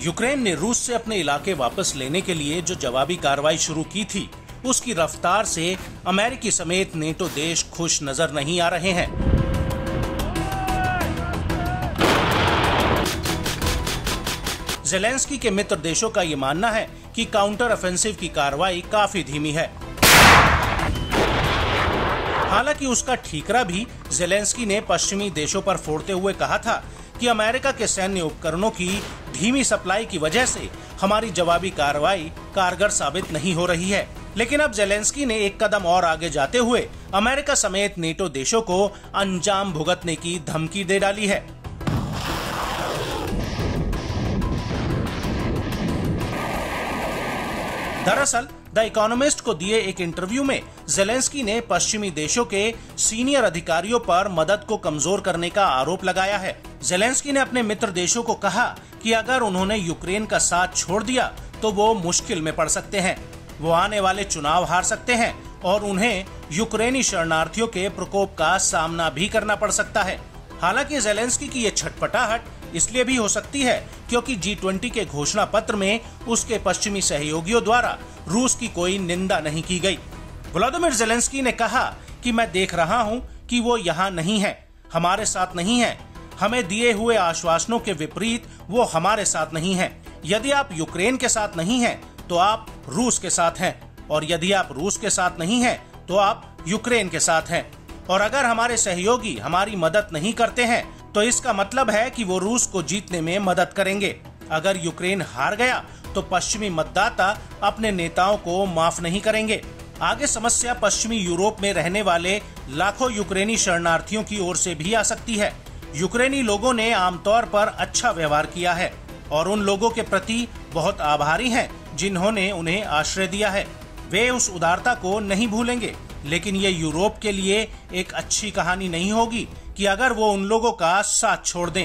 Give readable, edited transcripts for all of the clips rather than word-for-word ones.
Ukraine ने रूस से अपने इलाके वापस लेने के लिए जो जवाबी कार्रवाई शुरू की थी, उसकी रफ्तार से अमेरिकी समेत नेटो देश खुश नजर नहीं आ रहे हैं। ज़ेलेंस्की के मित्र देशों का ये मानना है कि काउंटर ऑफेंसिव की कार्रवाई काफी धीमी है। हालांकि उसका ठीकरा भी ज़ेलेंस्की ने पश्चिमी देशों पर फोड़ते हुए कहा था कि अमेरिका के सैन्य उपकरणों की धीमी सप्लाई की वजह से हमारी जवाबी कार्रवाई कारगर साबित नहीं हो रही है। लेकिन अब ज़ेलेंस्की ने एक कदम और आगे जाते हुए अमेरिका समेत नेटो देशों को अंजाम भुगतने की धमकी दे डाली है। दरअसल द इकोनॉमिस्ट को दिए एक इंटरव्यू में ज़ेलेंस्की ने पश्चिमी देशों के सीनियर अधिकारियों पर मदद को कमजोर करने का आरोप लगाया है। ज़ेलेंस्की ने अपने मित्र देशों को कहा कि अगर उन्होंने यूक्रेन का साथ छोड़ दिया तो वो मुश्किल में पड़ सकते हैं, वो आने वाले चुनाव हार सकते हैं और उन्हें यूक्रेनी शरणार्थियों के प्रकोप का सामना भी करना पड़ सकता है। हालांकि ज़ेलेंस्की की ये छटपटाहट इसलिए भी हो सकती है क्योंकि G20 के घोषणा पत्र में उसके पश्चिमी सहयोगियों द्वारा रूस की कोई निंदा नहीं की गई। व्लादिमीर ज़ेलेंस्की ने कहा कि मैं देख रहा हूं कि वो यहाँ नहीं है, हमारे साथ नहीं है। हमें दिए हुए आश्वासनों के विपरीत वो हमारे साथ नहीं है। यदि आप यूक्रेन के साथ नहीं हैं, तो आप रूस के साथ हैं, और यदि आप रूस के साथ नहीं हैं, तो आप यूक्रेन के साथ हैं। और अगर हमारे सहयोगी हमारी मदद नहीं करते हैं तो इसका मतलब है कि वो रूस को जीतने में मदद करेंगे। अगर यूक्रेन हार गया तो पश्चिमी मतदाता अपने नेताओं को माफ नहीं करेंगे। आगे समस्या पश्चिमी यूरोप में रहने वाले लाखों यूक्रेनी शरणार्थियों की ओर से भी आ सकती है। यूक्रेनी लोगों ने आमतौर पर अच्छा व्यवहार किया है और उन लोगों के प्रति बहुत आभारी हैं जिन्होंने उन्हें आश्रय दिया है। वे उस उदारता को नहीं भूलेंगे। लेकिन ये यूरोप के लिए एक अच्छी कहानी नहीं होगी कि अगर वो उन लोगों का साथ छोड़ दें।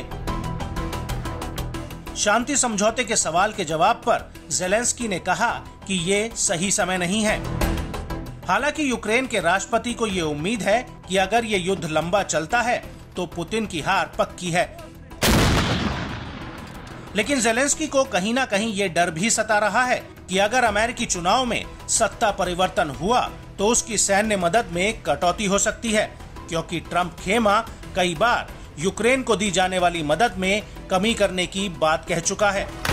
शांति समझौते के सवाल के जवाब पर ज़ेलेंस्की ने कहा कि ये सही समय नहीं है। हालांकि यूक्रेन के राष्ट्रपति को ये उम्मीद है कि अगर ये युद्ध लंबा चलता है तो पुतिन की हार पक्की है। लेकिन ज़ेलेंस्की को कहीं ना कहीं ये डर भी सता रहा है कि अगर अमेरिकी चुनाव में सत्ता परिवर्तन हुआ तो उसकी सैन्य मदद में कटौती हो सकती है, क्योंकि ट्रंप खेमा कई बार यूक्रेन को दी जाने वाली मदद में कमी करने की बात कह चुका है।